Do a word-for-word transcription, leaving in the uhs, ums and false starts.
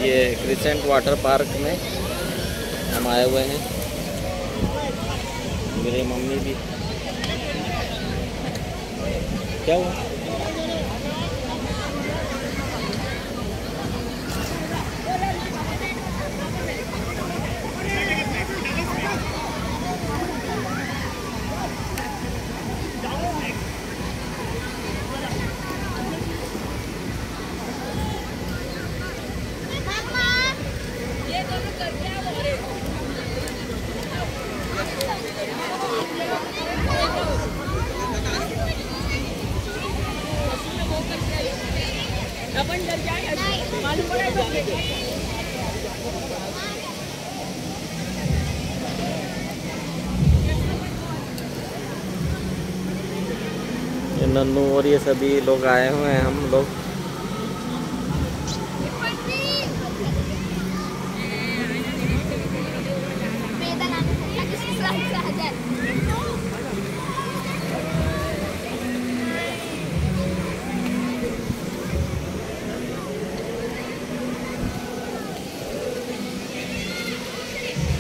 ये crescent water park में हम आए हुए हैं, मेरी मम्मी भी। क्या हुआ? अपन डर जाए मालूम पड़ा तो ये नन्नू और ये सभी लोग आए हुए हैं हम लोग